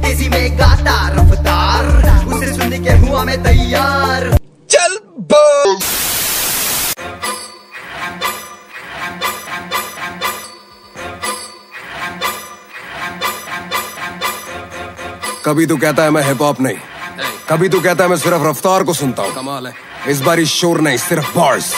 तेजी में गाता रफ्तार, उसे सुन के हुआ मैं तैयार। चल बस। कभी तू कहता है मैं हिप हॉप नहीं, कभी तू कहता है मैं सिर्फ रफ्तार को सुनता हूँ। कमाल है, इस बार शोर नहीं सिर्फ बार्स।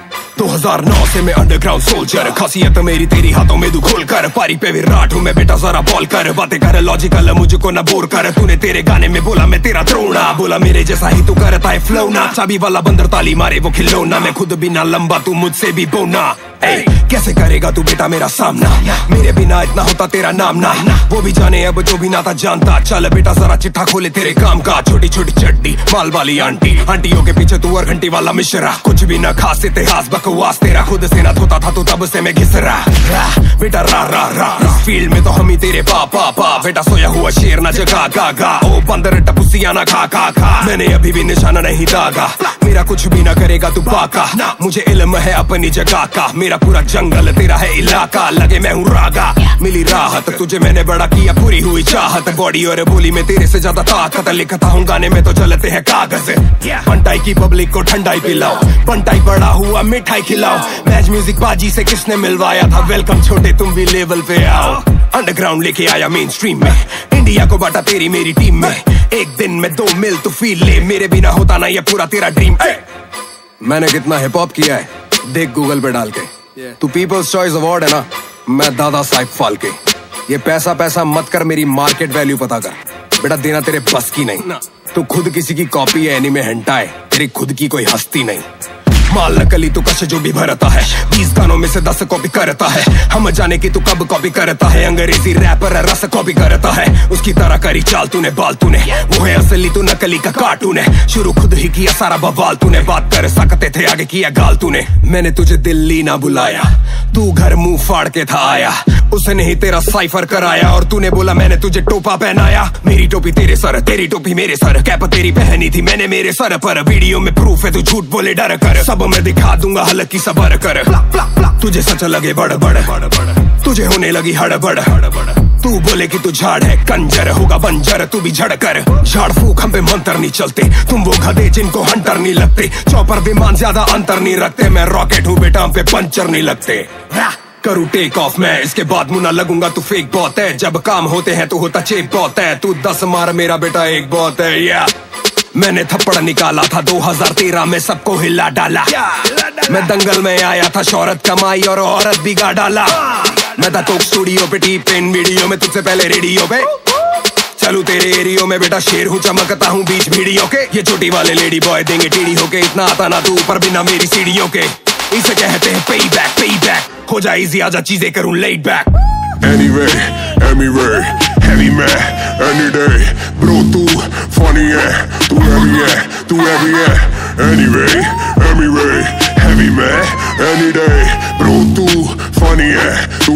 2009 से मैं अंडरग्राउंड सोल्जर, खासियत मेरी तेरी हाथों में खोल कर, पारी पे विराट हूँ मैं बेटा जरा बॉल कर, बातें कर लॉजिकल मुझको ना बोर कर। तूने तेरे गाने में बोला मैं तेरा द्रोणा, बोला मेरे जैसा ही तू करता है फ्लो ना, चाबी वाला बंदर ताली मारे वो खिलौना, मैं खुद भी ना लंबा तू मुझसे भी बोना। कैसे करेगा तू बेटा मेरा सामना, मेरे बिना इतना होता तेरा नाम ना, वो भी जाने अब जो भी ना था जानता। चल बेटा जरा चिट्ठा खोले तेरे काम का, छोटी छोटी चड्डी माल वाली आंटी, आंटियों के पीछे तू और घंटी वाला मिश्रा, कुछ भी ना खास इतिहास बकवास तेरा, खुद से ना धोता था तू तब से मैं घिस रहा बेटा रा रा रा। इस फील्ड में तो हम ही तेरे पापा, बेटा सोया हुआ शेर ना जगा गा गा, ओ बंदर टपुसिया ना खा खा खा, मैंने अभी भी निशाना नहीं दागा, मेरा कुछ भी ना करेगा तू बाका, मुझे इल्म है अपनी जगह का, मेरा पूरा जंगल तेरा है इलाका, लगे मैं हूँ रागा, मिली राहत तुझे मैंने बड़ा किया पूरी हुई चाहत, बॉडी और बोली में तेरे से ज्यादा ताकत, लिखता हूँ गाने में तो चलते हैं कागज। पंटाई की पब्लिक को ठंडाई पिलाओ, पंटाई बड़ा हुआ मिठाई खिलाओ, मैच म्यूजिक बाजी से किसने मिलवाया था, वेलकम छोटे तुम भी लेवल पे आओ, अंडरग्राउंड लेके आया मेन स्ट्रीम में, इंडिया को बांटा तेरी मेरी टीम में, एक दिन में 2 मिल तू फील ले, मेरे बिना होता ना ये पूरा तेरा ड्रीम। मैंने कितना हिप हॉप किया है देख गूगल पे डाल के, तू पीपल्स चॉइस अवार्ड है ना, मैं दादा साहिब फाल्के, ये पैसा पैसा मत कर, मेरी मार्केट वैल्यू पता कर, बेटा देना तेरे बस की नहीं, तू खुद किसी की कॉपी है एनीमे हेंटा है, तेरी खुद की कोई हस्ती नहीं, माल नकली तू कश जो भी भरता है, 20 गानों में से 10 कॉपी करता है, हम जाने की तू कब कॉपी करता है, अंग्रेजी रैपर रस कॉपी करता है, उसकी तरह करी चाल तूने बाल तूने, वो है असली तू नकली का कार्टून है, शुरू खुद ही किया सारा बवाल तूने, बात कर सकते थे आगे किया गाल तूने, मैंने तुझे दिल्ली ना बुलाया, तू घर मुंह फाड़ के था आया, उसने ही तेरा साइफर कराया, और तूने बोला मैंने तुझे टोपा पहनाया, मेरी टोपी तेरे सर तेरी टोपी मेरे सर, कैप तेरी पहनी थी मैंने मेरे सर पर, वीडियो में प्रूफ है तू झूठ बोले डर कर, सब मैं दिखा दूंगा हल्की सबर कर, तुझे सच लगे बड़ बड़, तुझे होने लगी हड़बड़, तू बोले कि तू झाड़ है कंजर होगा बंजर, तू भी झड़ कर, झाड़ फूक हम पे मंत्र नहीं चलते, तुम वो गधे जिनको हंटर नहीं लगते, चौपर विमान ज्यादा अंतर नहीं रखते, मैं रॉकेट हूँ बेटा हम पे पंचर नहीं लगते, करूँ टेक ऑफ मैं इसके बाद मुना लगूंगा तू फेक बहुत है, जब काम होते हैं तो होता चेक बहुत है, तू 10 मार मेरा बेटा एक बहुत है, या मैंने थप्पड़ निकाला था 2013 में सबको हिला डाला, मैं दंगल में आया था शौहरत कमाई और औरत बिगा डाला, मैं था कोक स्टूडियो पे टीप इन वीडियो में तुझसे पहले रेडियो पे, चलू तेरे एरियो में बेटा शेर हूँ चमकता हूँ बीच वीडियो के, ये छोटी वाले लेडी बॉय देंगे टीडी होके, इतना आता ना तू ऊपर बिना मेरी सीढ़ियों के, इसे कहते हैं पे बैक, हो जाए इजी आजा चीजें करूँ laid back. Anyway, heavy man, any day, bro तू funny है, तू heavy है, anyway, heavy man, any day, bro तू funny है,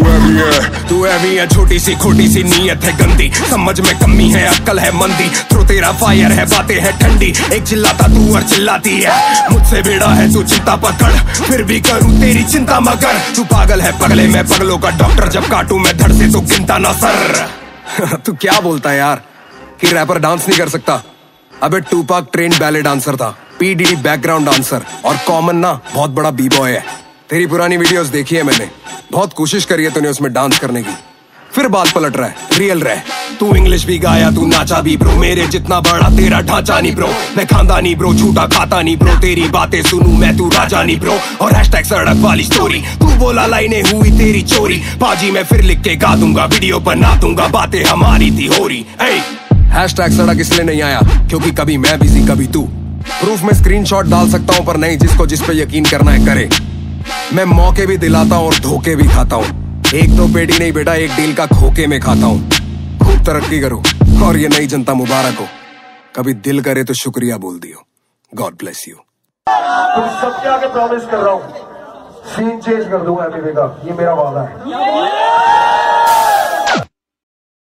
तू heavy है, छोटी सी खोटी सी नीयत है गंदी, समझ में कमी है अक्ल है मंदी, थ्रो तेरा फायर है बातें है ठंडी, एक चिल्लाता तू और चिल्लाती है, मुझसे बेड़ा है तू चिंता पकड़, फिर भी करूँ तेरी चिंता मगर, तू पागल है पगले मैं पगलों का डॉक्टर, जब काटू मैं धड़ से तो गिनता ना सर। तू क्या बोलता है यार कि रैपर डांस नहीं कर सकता, अबे टूपाक ट्रेन बैले डांसर था, पीडीडी बैकग्राउंड डांसर, और कॉमन ना बहुत बड़ा बी बॉय है, तेरी पुरानी वीडियोस देखी है मैंने, बहुत कोशिश करी है तूने उसमें डांस करने की, फिर बाल पलट रहा है, रियल रहे, तू इंग्लिश भी गाया तू नाचा भी ब्रो, मेरे जितना बड़ा तेरा ढांचा नहीं ब्रो, मैं खानदानी ब्रो झूठा खाता नहीं ब्रो, तेरी बातें सुनूं मैं तू राजा नहीं ब्रो, और हैशटैग सड़क वाली स्टोरी, तू बोला लाइनें हुई तेरी चोरी, बाजी मैं फिर लिख के गा दूंगा, वीडियो बना दूंगा, बातें हमारी थी हो रही। हैशटैग सड़क इसलिए नहीं आया क्योंकि कभी मैं बिजी कभी तू, प्रूफ में स्क्रीनशॉट डाल सकता हूँ पर नहीं जिसको जिस पे यकीन करना है करे, मैं मौके भी दिलाता हूँ और धोखे भी खाता हूँ, एक दो पेटी नहीं बेटा एक डील का खोके में खाता हूँ, खूब तरक्की करो और ये नई जनता मुबारक हो, कभी दिल करे तो शुक्रिया बोल दियो, गॉड ब्लेस यू। तुम सबके आगे प्रॉमिस कर रहा हूँ सीन चेंज कर दूंगा एमवी का, ये मेरा वादा है।